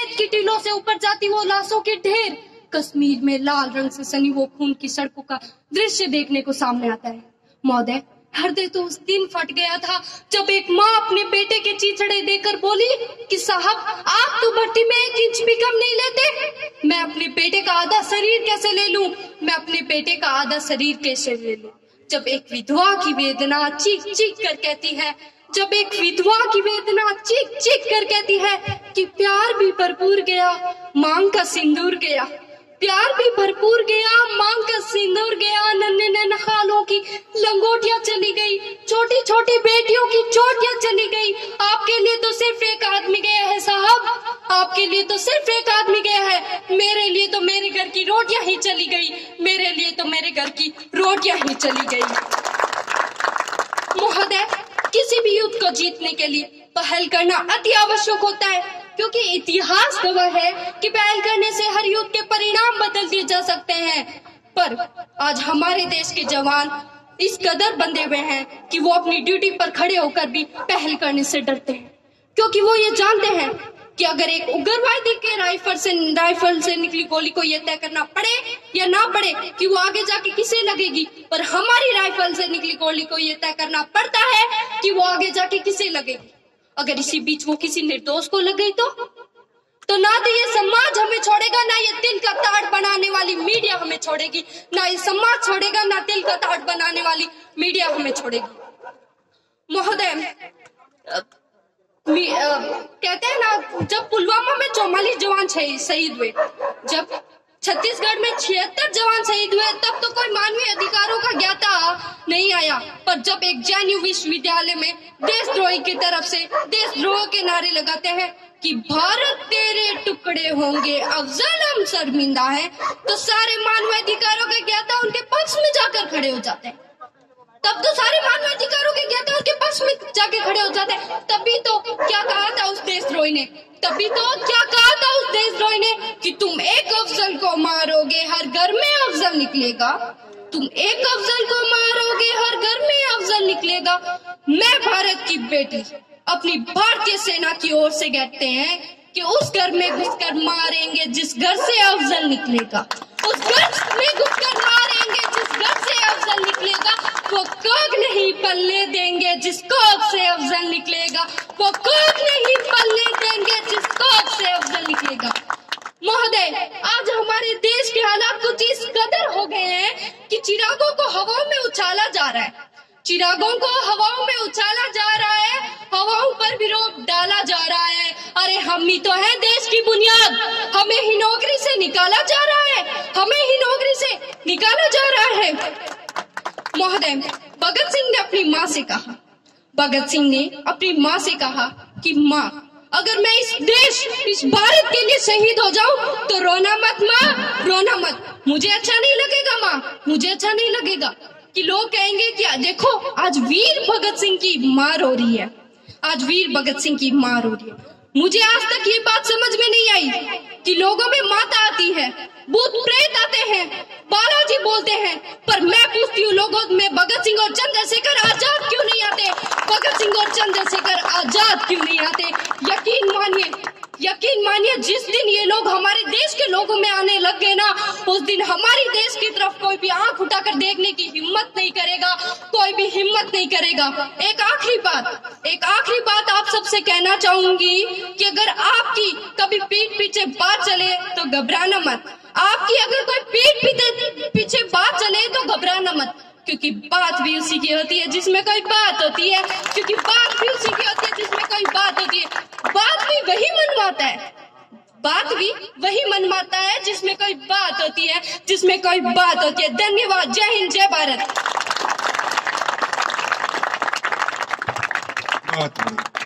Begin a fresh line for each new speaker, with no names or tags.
रेत की टीलों से ऊपर जाती वो लाशों के ढेर, कश्मीर में लाल रंग से सनी वो खून की सड़कों का दृश्य देखने को सामने आता है। महोदय, हृदय तो उस दिन फट गया था जब एक माँ अपने बेटे के चीथड़े देकर बोली कि साहब, आप तो भट्टी में 1 इंच भी कम नहीं लेते। मैं अपने बेटे का आधा शरीर कैसे ले लूं? मैं अपने बेटे का आधा शरीर कैसे ले लूं? जब एक विधवा की वेदना चीख चीख कर कहती है, जब एक विधवा की वेदना चीख चीख कर कहती है कि प्यार भी भरपूर गया, मांग का सिंदूर गया, प्यार भी भरपूर गया, मांग का सिंदूर गया, नन्हे नन्हालों की लंगोटियां चली गई, छोटी छोटी बेटियों की चोटियां चली गई। आपके लिए तो सिर्फ एक आदमी गया है साहब, आपके लिए तो सिर्फ एक आदमी गया है। मेरे लिए तो मेरे घर की रोटियां ही चली गई, मेरे लिए तो मेरे घर की रोटियां ही चली गई। महोदय, किसी भी युद्ध को जीतने के लिए पहल करना अति आवश्यक होता है, क्योंकि इतिहास गवाह है कि पहल करने से हर युद्ध के परिणाम बदल दिए जा सकते हैं। पर आज हमारे देश के जवान इस कदर बंधे हुए हैं कि वो अपनी ड्यूटी पर खड़े होकर भी पहल करने से डरते हैं, क्योंकि वो ये जानते हैं कि अगर एक उग्रवादी के राइफल से निकली गोली को ये तय करना पड़े या ना पड़े कि वो आगे जाके किसे लगेगी, पर हमारी राइफल से निकली गोली को ये तय करना पड़ता है कि वो आगे जाके किसे लगेगी। अगर इसी बीच वो किसी निर्दोष को लग गई तो ना तो ये समाज हमें छोड़ेगा, ना ये तिल का ताड़ बनाने वाली मीडिया हमें छोड़ेगी, ना ये समाज छोड़ेगा, ना तिल का ताड़ बनाने वाली मीडिया हमें छोड़ेगी। महोदय, कहते हैं ना, जब पुलवामा में 44 जवान शहीद हुए, जब छत्तीसगढ़ में 76 जवान शहीद हुए, तब तो कोई मानवीय अधिकारों का ज्ञाता नहीं आया। पर जब एक जेएनयू विश्वविद्यालय में देशद्रोही की तरफ से देशद्रोह के नारे लगाते हैं कि भारत तेरे टुकड़े होंगे अफजल हम शर्मिंदा है, तो सारे मानवीय अधिकारों के ज्ञाता उनके पक्ष में जाकर खड़े हो जाते हैं। तब तो सारे मानवीय अधिकारों के ज्ञाता उनके पक्ष में जाके खड़े हो जाते हैं। तभी तो क्या कहा था उस देशद्रोही ने, कि तुम एक अफजल को मारोगे हर घर में अफजल निकलेगा, तुम एक अफजल को मारोगे हर घर में अफजल निकलेगा। मैं भारत की बेटी अपनी भारतीय सेना की ओर से कहते हैं कि उस घर में घुसकर मारेंगे जिस घर से अफजल निकलेगा, उस घर में घुसकर मारेंगे जिस घर से अफजल निकलेगा। वो कोग नहीं पलने देंगे जिस कोग से अफजल निकलेगा, वो कोग नहीं पलने देंगे जिस कोग से अफजल निकलेगा। महोदय, आज हमारे देश के हालात कुछ इस कदर हो गए हैं कि चिरागों को हवाओं में उछाला जा रहा है, चिरागों को हवाओं में उछाला जा रहा है, हवाओं पर भी रोक डाला जा रहा है। अरे हम ही तो है देश की बुनियाद, हमें ही नौकरी से निकाला जा रहा है, हमें ही नौकरी से निकाला जा रहा है। महोदय, भगत सिंह ने अपनी माँ से कहा, भगत सिंह ने अपनी माँ से कहा कि माँ, अगर मैं इस भारत के लिए शहीद हो जाऊं तो रोना मत माँ, रोना मत, मुझे अच्छा नहीं लगेगा माँ, मुझे अच्छा नहीं लगेगा कि लोग कहेंगे कि देखो आज वीर भगत सिंह की माँ रो रही है, आज वीर भगत सिंह की माँ रो रही है। मुझे आज तक ये बात समझ में नहीं आई कि लोगों में माता आती है, भूत प्रेत आते हैं, बालाजी बोलते हैं, पर मैं पूछती हूँ लोगों में भगत सिंह और चंद्रशेखर आजाद क्यों नहीं आते? भगत सिंह और चंद्रशेखर आजाद क्यों नहीं आते? यकीन मानिए जिस दिन ये लोग हमारे देश के लोगों में आने लग गए ना, उस दिन हमारी देश की तरफ कोई भी आंख उठाकर देखने की हिम्मत नहीं करेगा, कोई भी हिम्मत नहीं करेगा। एक आखिरी बात आप सबसे कहना चाहूंगी कि अगर आपकी कभी पीठ पीछे बात चले तो घबराना मत, आपकी अगर कोई पीठ पीछे बात चले तो घबराना मत, क्योंकि बात भी उसी की होती है जिसमें कोई बात होती है, क्योंकि बात भी उसी की होती है जिसमें कोई बात होती है। बात भी वही मनवाता है, बात भी वही मनवाता है जिसमें कोई बात होती है, जिसमें कोई बात होती है। धन्यवाद। जय हिंद, जय भारत।